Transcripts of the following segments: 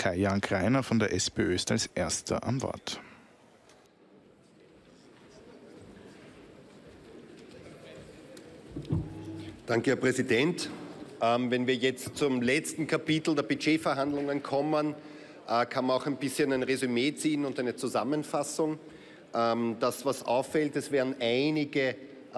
Kai-Jan Greiner von der SPÖ ist als Erster am Wort. Danke, Herr Präsident. Wenn wir jetzt zum letzten Kapitel der Budgetverhandlungen kommen, kann man auch ein bisschen ein Resümee ziehen und eine Zusammenfassung. Das, was auffällt, es werden einige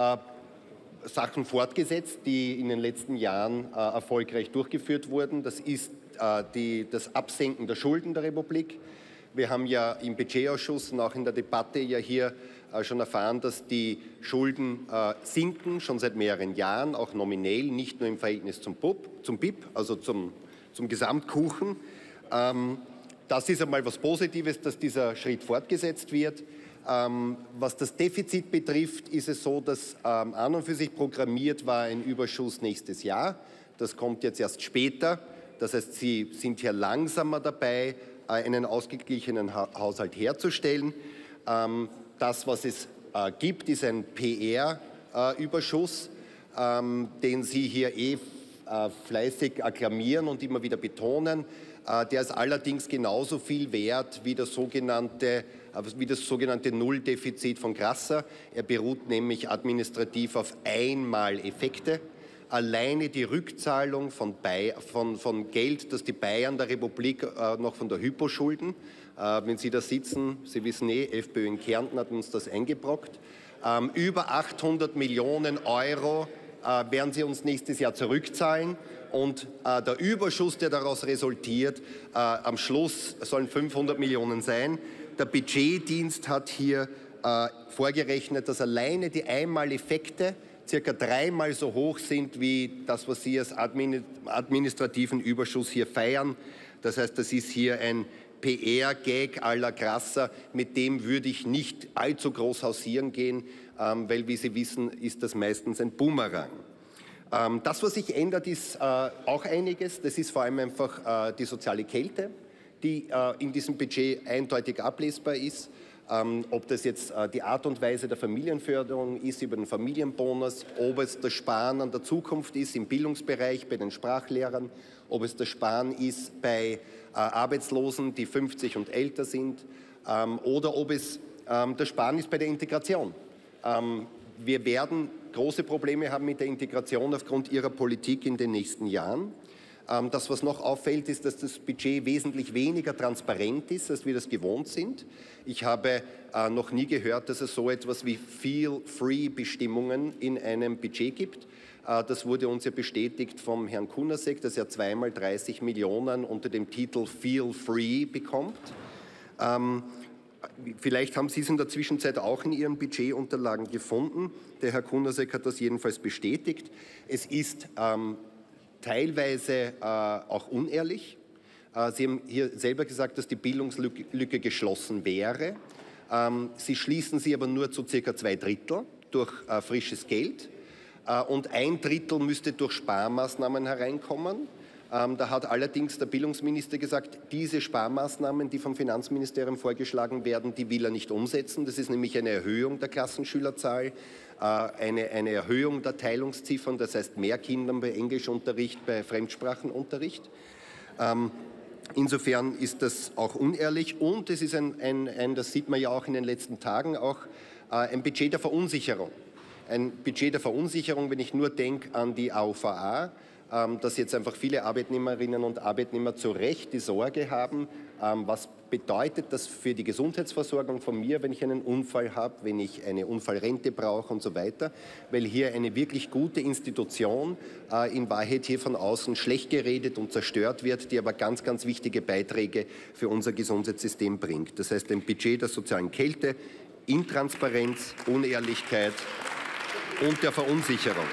Sachen fortgesetzt, die in den letzten Jahren erfolgreich durchgeführt wurden. Das ist das Absenken der Schulden der Republik. Wir haben ja im Budgetausschuss und auch in der Debatte ja hier schon erfahren, dass die Schulden sinken, schon seit mehreren Jahren, auch nominell, nicht nur im Verhältnis zum BIP, also zum Gesamtkuchen. Das ist einmal was Positives, dass dieser Schritt fortgesetzt wird. Was das Defizit betrifft, ist es so, dass an und für sich programmiert war ein Überschuss nächstes Jahr. Das kommt jetzt erst später. Das heißt, Sie sind hier langsamer dabei, einen ausgeglichenen Haushalt herzustellen. Das, was es gibt, ist ein PR-Überschuss, den Sie hier fleißig akklamieren und immer wieder betonen. Der ist allerdings genauso viel wert wie das sogenannte Nulldefizit von Grasser. Er beruht nämlich administrativ auf Einmaleffekte. Alleine die Rückzahlung von Geld, das die Bayern der Republik noch von der Hypo schulden. Wenn Sie da sitzen, Sie wissen FPÖ in Kärnten hat uns das eingebrockt. Über 800 Millionen Euro werden Sie uns nächstes Jahr zurückzahlen. Und der Überschuss, der daraus resultiert, am Schluss sollen 500 Millionen sein. Der Budgetdienst hat hier vorgerechnet, dass alleine die Einmaleffekte circa 3-mal so hoch sind wie das, was Sie als administrativen Überschuss hier feiern. Das heißt, das ist hier ein PR-Gag à la Grasser, mit dem würde ich nicht allzu groß hausieren gehen, weil, wie Sie wissen, ist das meistens ein Boomerang. Das, was sich ändert, ist auch einiges. Das ist vor allem einfach die soziale Kälte, die in diesem Budget eindeutig ablesbar ist. Ob das jetzt die Art und Weise der Familienförderung ist über den Familienbonus, ob es das Sparen an der Zukunft ist im Bildungsbereich bei den Sprachlehrern, ob es das Sparen ist bei Arbeitslosen, die 50 und älter sind, oder ob es das Sparen ist bei der Integration. Wir werden große Probleme haben mit der Integration aufgrund Ihrer Politik in den nächsten Jahren. Das, was noch auffällt, ist, dass das Budget wesentlich weniger transparent ist, als wir das gewohnt sind. Ich habe noch nie gehört, dass es so etwas wie Feel-Free-Bestimmungen in einem Budget gibt. Das wurde uns ja bestätigt vom Herrn Kunasek, dass er 2-mal 30 Millionen unter dem Titel Feel-Free bekommt. Vielleicht haben Sie es in der Zwischenzeit auch in Ihren Budgetunterlagen gefunden. Der Herr Kunasek hat das jedenfalls bestätigt. Es ist teilweise auch unehrlich. Sie haben hier selber gesagt, dass die Bildungslücke geschlossen wäre. Sie schließen sie aber nur zu ca. 2/3 durch frisches Geld. Und 1/3 müsste durch Sparmaßnahmen hereinkommen. Da hat allerdings der Bildungsminister gesagt, diese Sparmaßnahmen, die vom Finanzministerium vorgeschlagen werden, die will er nicht umsetzen. Das ist nämlich eine Erhöhung der Klassenschülerzahl, eine Erhöhung der Teilungsziffern, das heißt mehr Kinder bei Englischunterricht, bei Fremdsprachenunterricht. Insofern ist das auch unehrlich und es ist das sieht man ja auch in den letzten Tagen, auch ein Budget der Verunsicherung. Ein Budget der Verunsicherung, wenn ich nur denke an die AUVA, dass jetzt einfach viele Arbeitnehmerinnen und Arbeitnehmer zu Recht die Sorge haben, was bedeutet das für die Gesundheitsversorgung von mir, wenn ich einen Unfall habe, wenn ich eine Unfallrente brauche und so weiter, weil hier eine wirklich gute Institution in Wahrheit hier von außen schlecht geredet und zerstört wird, die aber ganz, ganz wichtige Beiträge für unser Gesundheitssystem bringt. Das heißt, ein Budget der sozialen Kälte, Intransparenz, Unehrlichkeit und der Verunsicherung.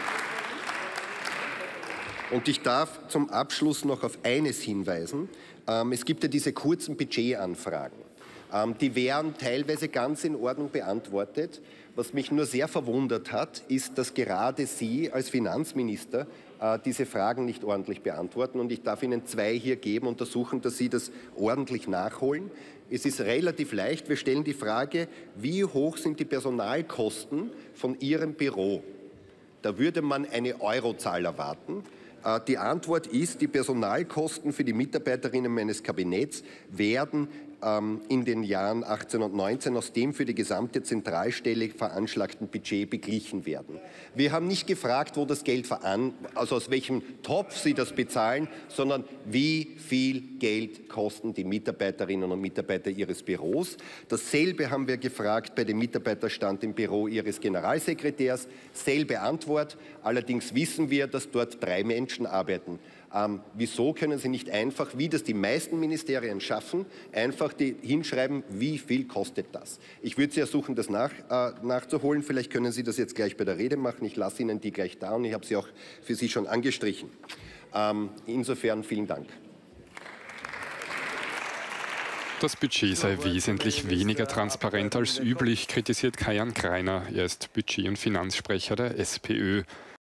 Und ich darf zum Abschluss noch auf eines hinweisen. Es gibt ja diese kurzen Budgetanfragen. Die wären teilweise ganz in Ordnung beantwortet. Was mich nur sehr verwundert hat, ist, dass gerade Sie als Finanzminister diese Fragen nicht ordentlich beantworten. Und ich darf Ihnen 2 hier geben, untersuchen, dass Sie das ordentlich nachholen. Es ist relativ leicht. Wir stellen die Frage, wie hoch sind die Personalkosten von Ihrem Büro? Da würde man eine Eurozahl erwarten. Die Antwort ist, die Personalkosten für die Mitarbeiterinnen meines Kabinetts werden in den Jahren 18 und 19 aus dem für die gesamte Zentralstelle veranschlagten Budget beglichen werden. Wir haben nicht gefragt, wo das Geld also aus welchem Topf Sie das bezahlen, sondern wie viel Geld kosten die Mitarbeiterinnen und Mitarbeiter Ihres Büros. Dasselbe haben wir gefragt bei dem Mitarbeiterstand im Büro Ihres Generalsekretärs. Selbe Antwort. Allerdings wissen wir, dass dort 3 Menschen arbeiten. Wieso können Sie nicht einfach, wie das die meisten Ministerien schaffen, einfach hinschreiben, wie viel kostet das? Ich würde Sie ersuchen, das nachzuholen. Vielleicht können Sie das jetzt gleich bei der Rede machen. Ich lasse Ihnen die gleich da und ich habe sie auch für Sie schon angestrichen. Insofern vielen Dank. Das Budget sei wesentlich weniger transparent als üblich, kritisiert Kajan Greiner. Er ist Budget- und Finanzsprecher der SPÖ.